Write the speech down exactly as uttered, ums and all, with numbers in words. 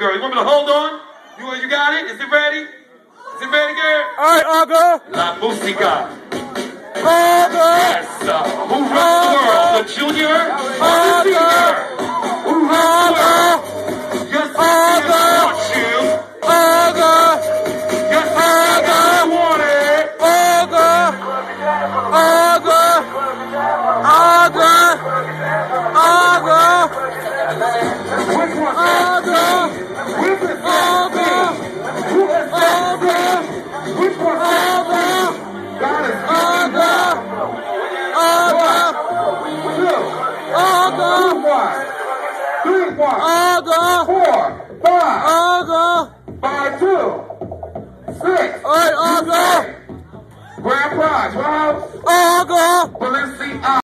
girl. You want me to hold on? You, you got it? Is it ready? Is it ready, girl? All right, Uncle. La música. Uncle. Yes. Uh, who runs the world? The junior or the senior? Who runs the world? Your sister wants you. Uncle. Your sister want it. Uncle. Uncle. Uncle. Uncle. Which one? Uncle. Which is Uncle. Who is that? Which one? Uncle. God is Uncle. Uncle. two, Uncle. one, three, one, Uncle. four, five, Uncle. five, two, six. All right, Uncle. Grand prize. What house? Uncle. Balenciaga.